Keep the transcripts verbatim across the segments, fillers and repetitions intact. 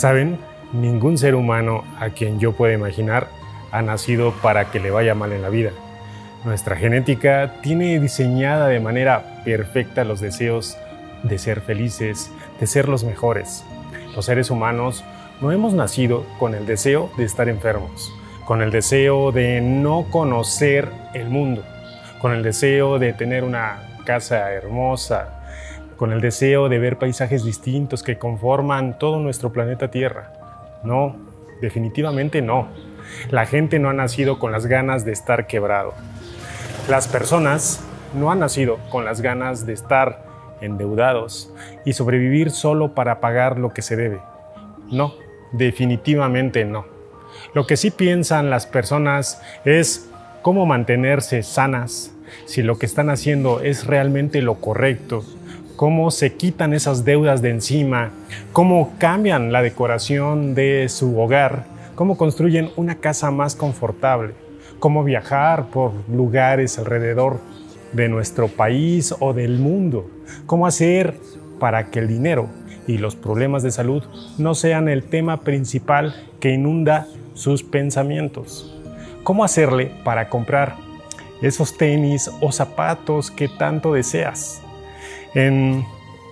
¿Saben? Ningún ser humano a quien yo pueda imaginar ha nacido para que le vaya mal en la vida. Nuestra genética tiene diseñada de manera perfecta los deseos de ser felices, de ser los mejores. Los seres humanos no hemos nacido con el deseo de estar enfermos, con el deseo de no conocer el mundo, con el deseo de tener una casa hermosa, con el deseo de ver paisajes distintos que conforman todo nuestro planeta Tierra. No, definitivamente no. La gente no ha nacido con las ganas de estar quebrado. Las personas no han nacido con las ganas de estar endeudados y sobrevivir solo para pagar lo que se debe. No, definitivamente no. Lo que sí piensan las personas es cómo mantenerse sanas, si lo que están haciendo es realmente lo correcto, cómo se quitan esas deudas de encima, cómo cambian la decoración de su hogar, cómo construyen una casa más confortable, cómo viajar por lugares alrededor de nuestro país o del mundo, cómo hacer para que el dinero y los problemas de salud no sean el tema principal que inunda sus pensamientos, cómo hacerle para comprar esos tenis o zapatos que tanto deseas. En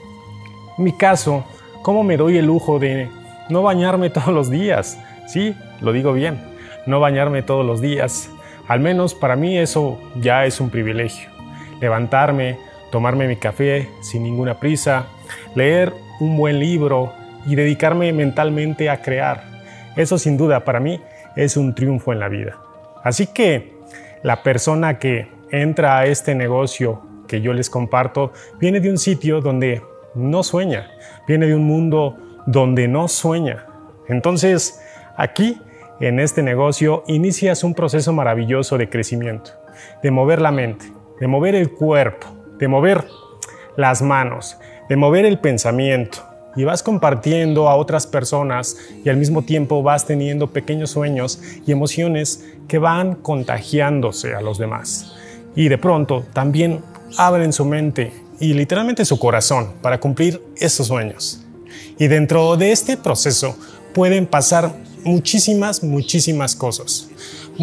mi caso, ¿cómo me doy el lujo de no bañarme todos los días? Sí, lo digo bien, no bañarme todos los días. Al menos para mí eso ya es un privilegio. Levantarme, tomarme mi café sin ninguna prisa, leer un buen libro y dedicarme mentalmente a crear. Eso sin duda para mí es un triunfo en la vida. Así que la persona que entra a este negocio que yo les comparto viene de un sitio donde no sueña, viene de un mundo donde no sueña. Entonces, aquí, en este negocio, inicias un proceso maravilloso de crecimiento, de mover la mente, de mover el cuerpo, de mover las manos, de mover el pensamiento, y vas compartiendo a otras personas y al mismo tiempo vas teniendo pequeños sueños y emociones que van contagiándose a los demás. Y de pronto también abren su mente y literalmente su corazón para cumplir esos sueños. Y dentro de este proceso pueden pasar muchísimas, muchísimas cosas.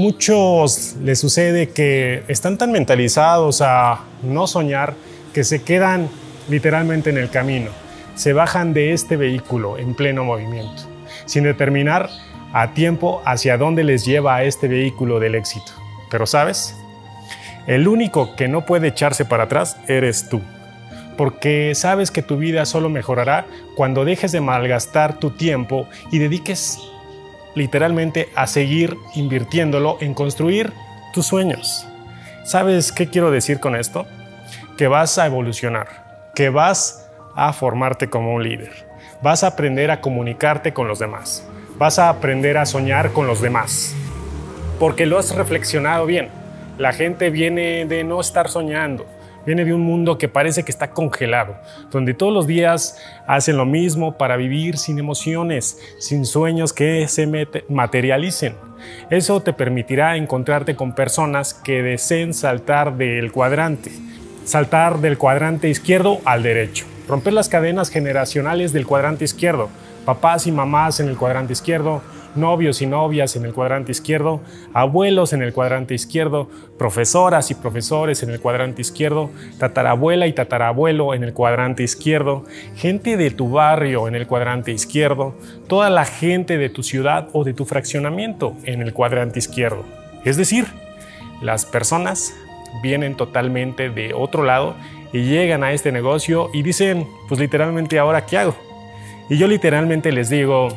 Muchos les sucede que están tan mentalizados a no soñar que se quedan literalmente en el camino. Se bajan de este vehículo en pleno movimiento, sin determinar a tiempo hacia dónde les lleva a este vehículo del éxito. Pero ¿sabes? El único que no puede echarse para atrás eres tú, porque sabes que tu vida solo mejorará cuando dejes de malgastar tu tiempo y dediques literalmente a seguir invirtiéndolo en construir tus sueños. ¿Sabes qué quiero decir con esto? Que vas a evolucionar, que vas a formarte como un líder, vas a aprender a comunicarte con los demás, vas a aprender a soñar con los demás, porque lo has reflexionado bien. La gente viene de no estar soñando, viene de un mundo que parece que está congelado, donde todos los días hacen lo mismo para vivir sin emociones, sin sueños que se materialicen. Eso te permitirá encontrarte con personas que deseen saltar del cuadrante, saltar del cuadrante izquierdo al derecho, romper las cadenas generacionales del cuadrante izquierdo, papás y mamás en el cuadrante izquierdo, novios y novias en el cuadrante izquierdo, abuelos en el cuadrante izquierdo, profesoras y profesores en el cuadrante izquierdo, tatarabuela y tatarabuelo en el cuadrante izquierdo, gente de tu barrio en el cuadrante izquierdo, toda la gente de tu ciudad o de tu fraccionamiento en el cuadrante izquierdo. Es decir, las personas vienen totalmente de otro lado y llegan a este negocio y dicen, pues literalmente, ¿ahora qué hago? Y yo literalmente les digo,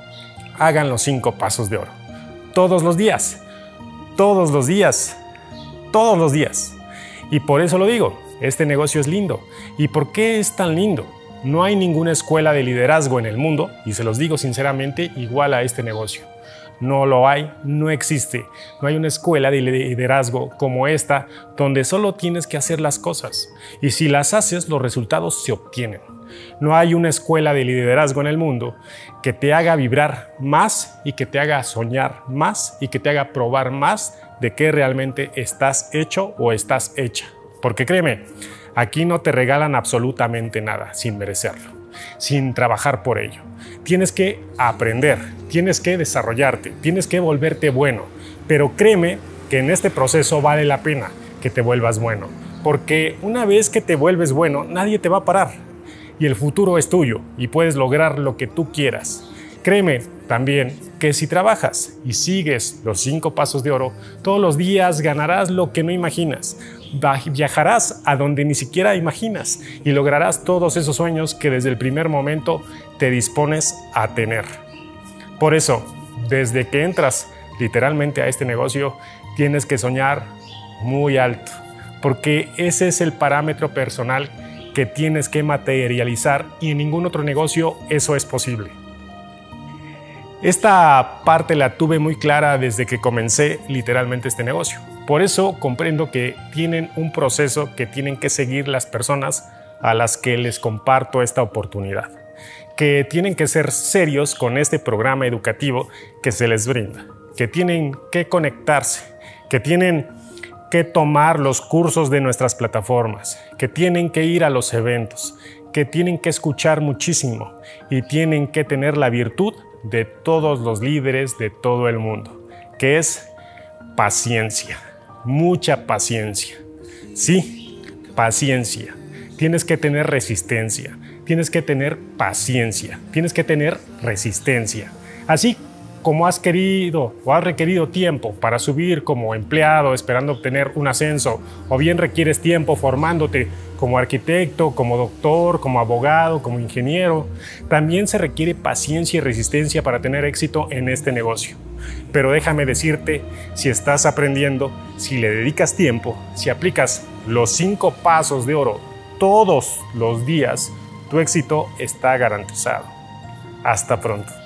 hagan los cinco pasos de oro. Todos los días, todos los días, todos los días. Y por eso lo digo, este negocio es lindo. ¿Y por qué es tan lindo? No hay ninguna escuela de liderazgo en el mundo, y se los digo sinceramente, igual a este negocio. No lo hay, no existe. No hay una escuela de liderazgo como esta, donde solo tienes que hacer las cosas. Y si las haces, los resultados se obtienen. No hay una escuela de liderazgo en el mundo que te haga vibrar más y que te haga soñar más y que te haga probar más de qué realmente estás hecho o estás hecha. Porque créeme, aquí no te regalan absolutamente nada sin merecerlo. sin trabajar por ello. Tienes que aprender, tienes que desarrollarte, tienes que volverte bueno. Pero créeme que en este proceso vale la pena que te vuelvas bueno, porque una vez que te vuelves bueno, nadie te va a parar. Y el futuro es tuyo y puedes lograr lo que tú quieras. Créeme también que si trabajas y sigues los cinco pasos de oro, todos los días ganarás lo que no imaginas. Viajarás a donde ni siquiera imaginas y lograrás todos esos sueños que desde el primer momento te dispones a tener. Por eso, desde que entras literalmente a este negocio, tienes que soñar muy alto, porque ese es el parámetro personal que tienes que materializar y en ningún otro negocio eso es posible. Esta parte la tuve muy clara desde que comencé literalmente este negocio. Por eso comprendo que tienen un proceso que tienen que seguir las personas a las que les comparto esta oportunidad, que tienen que ser serios con este programa educativo que se les brinda, que tienen que conectarse, que tienen que tomar los cursos de nuestras plataformas, que tienen que ir a los eventos, que tienen que escuchar muchísimo y tienen que tener la virtud de todos los líderes de todo el mundo, que es paciencia, mucha paciencia. Sí, paciencia. Tienes que tener resistencia, tienes que tener paciencia, tienes que tener resistencia. Así como has querido o has requerido tiempo para subir como empleado esperando obtener un ascenso, o bien requieres tiempo formándote como arquitecto, como doctor, como abogado, como ingeniero, también se requiere paciencia y resistencia para tener éxito en este negocio. Pero déjame decirte, si estás aprendiendo, si le dedicas tiempo, si aplicas los cinco pasos de oro todos los días, tu éxito está garantizado. Hasta pronto.